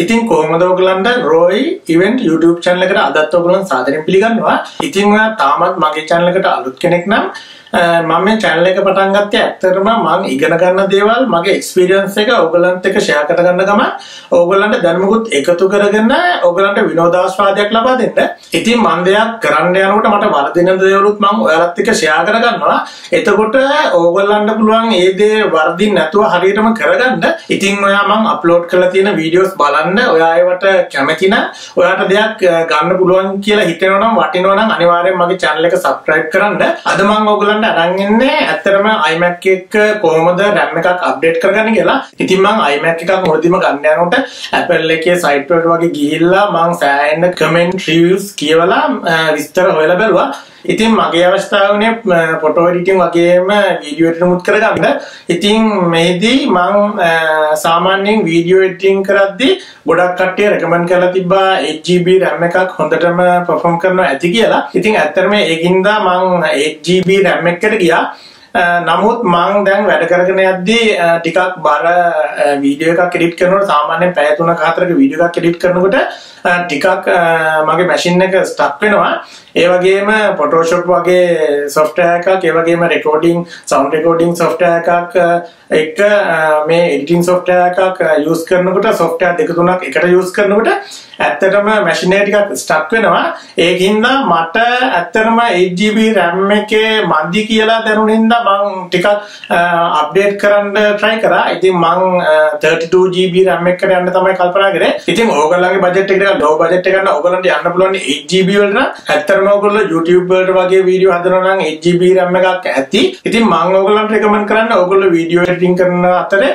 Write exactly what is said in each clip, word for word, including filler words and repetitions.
ඉතින් කොහොමද ඔයගලන්ට රොයි ඉවෙන්ට් YouTube channel එකට අදත් ඔයගලන් සාදරයෙන් පිළිගන්නවා. ඉතින් ඔයා තාමත් මගේ channel එකට අලුත් කෙනෙක් නම් මම මේ channel එක පටන් ගත්තේ ඇත්තටම මම ඉගෙන ගන්න දේවල් මගේ experience එක ඔයගලන්ට එක්ක share කර ගන්න ගමන් ඔයගලන්ට දැනුමකුත් එකතු කරගෙන ඔයගලන්ට විනෝදාස්වාදයක් ලබා දෙන්න. ඉතින් මම දෙයක් කරන්න යනකොට මට වර්ධින දේවලුත් මම ඔයාලත් එක්ක share කර ගන්නවා. එතකොට ඕගොල්ලන්ට පුළුවන් මේ දේ වර්ධින් නැතුව හරියටම කරගන්න. ඉතින් ඔයා මම අප්ලෝඩ් කරලා තියෙන වීඩියෝස් බලන්න. ඔයා ඒවට කැමති නම් ඔයාට දෙයක් ගන්න පුළුවන් කියලා හිතෙනවා නම් වටිනවා නම් අනිවාර්යෙන් මගේ channel එක subscribe කරන්න. අද මම ඔයගොල්ලන්ට අරන් ඉන්නේ ඇත්තටම iMac එක කොහොමද RAM එකක් අප්ඩේට් කරගන්නේ කියලා. ඉතින් මම iMac එකක් මුලදීම ගන්න යනකොට Apple එකේ site වලට වගේ ගිහිල්ලා මම සෑහෙන comment reviews කියවලා විස්තර හොයලා බලුවා. ඉතින් මගේ අවස්ථාව වුණේ ෆොටෝ එඩිටින් වගේම වීඩියෝ එඩිටින්ගුත් කරගන්න. ඉතින් මේදී මම සාමාන්‍යයෙන් වීඩියෝ එඩිටින් කරද්දී ගොඩක් කට්ටිය රෙකමන්ඩ් කරලා තිබ්බා eight G B RAM එකක් හොඳටම perform කරනවා ඇති කියලා. ඉතින් ඇත්තටම ඒකින්ද මම eight G B RAM එකකට ගියා. නමුත් මම දැන් වැඩ කරගෙන යද්දී ටිකක් බර වීඩියෝ එකක් එඩිට් කරනකොට සාමාන්‍යයෙන් පැය තුනක හතරක වීඩියෝ එකක් එඩිට් කරනකොට ටිකක් මගේ මැෂින් එක ස්ටක් වෙනවා. ඒ වගේම Photoshop වගේ software එකක්, ඒ වගේම recording sound recording software එකක් එක මේ editing software එකක් use කරනකොට software දෙක තුනක් එකට use කරනකොට ඇත්තටම මැෂින් එක ටිකක් ස්ටක් වෙනවා. ඒකින්ද මට ඇත්තටම eight G B RAM එකේ මදි කියලා දැනුනින්ද මම ටිකක් අප්ඩේට් කරන්න try කරා. ඉතින් මම thirty-two G B RAM එකකට යන්න තමයි කල්පනා කරේ. ඉතින් ඕගොල්ලන්ගේ බජට් එක low budget එක ගන්න ඕගොල්ලන්ට යන්න පුළුවන් eight G B වලට. ඇත්තටම ඕගොල්ලෝ YouTube වලට වගේ වීඩියෝ හදනවා නම් eight G B RAM එකක් ඇති. ඉතින් මම ඕගොල්ලන්ට recommend කරන්න ඕගොල්ලෝ වීඩියෝ editing කරන අතරේ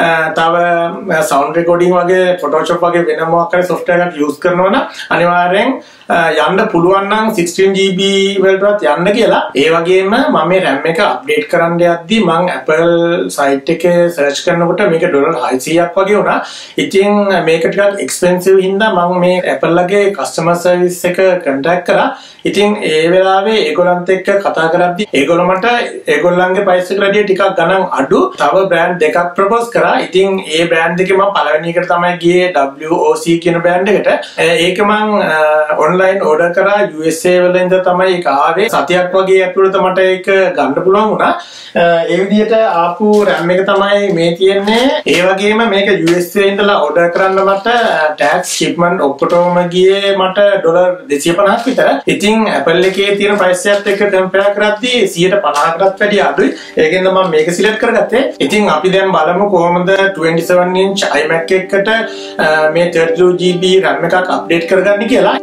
තව sound recording වගේ Photoshop වගේ වෙන මොකක් හරි software එකක් use කරනවා නම් අනිවාර්යෙන් යන්න පුළුවන් නම් sixteen G B වලටවත් යන්න කියලා. ඒ වගේම මම මේ RAM එක අප්ඩේට් කරන්න යද්දී මම Apple site එකේ search කරනකොට මේක ඩොලර් හයසීයක් වගේ වුණා. ඉතින් මේක ටිකක් expensive හින්දා මම මේ Apple ලගේ customer service එක contact කරා. ඉතින් ඒ වෙලාවේ ඒගොල්ලන්ත් එක්ක කතා කරද්දී ඒගොල්ලෝ මට ඒගොල්ලන්ගේ price එකට වැඩිය ටිකක් ගණන් අඩු තව brand දෙකක් propose කරා. ඉතින් ඒ brand දෙකේ මම පළවෙනි එකට තමයි ගියේ W O C කියන brand එකට. ඒක මම online order කරා U S A වල ඉඳන් තමයි ඒක ආවේ. සතියක් වගේ ඇතුළත මට ඒක ගන්න පුළුවන් වුණා. ඒ විදිහට ආපු RAM එක තමයි මේ තියෙන්නේ. ඒ වගේම මේක U S A ඉඳලා order කරන්න මට tax shipment ඔක්කොටම ගියේ මට ඩොලර් දෙසිය පනහක් විතර. ඉතින් Apple එකේ තියෙන price එකත් එක්ක compare කරද්දී සියයට පනහකටත් වැඩිය අඩුයි. ඒකෙන්ද මම මේක select කරගත්තේ. ඉතින් අපි දැන් බලමු කොහොමද twenty-seven inch iMac එකකට මේ thirty-two G B RAM එකක් අප්ඩේට් කරගන්නේ කියලා.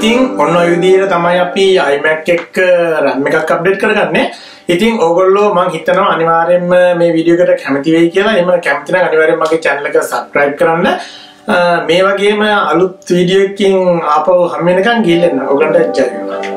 ඉතින් ඔන්න ඔය විදිහට තමයි අපි iMac එක RAM එකක් අප්ඩේට් කරගන්නේ. ඉතින් ඕගොල්ලෝ මම හිතනවා අනිවාර්යයෙන්ම මේ වීඩියෝ එකට කැමති වෙයි කියලා. එහෙම කැමති නම් අනිවාර්යයෙන් මගේ channel එක subscribe කරන්න. මේ වගේම අලුත් වීඩියෝ එකකින් ආපහු හම් වෙනකන් ගිහින් එන්න. ඔයගලන්ට ජය වේවා.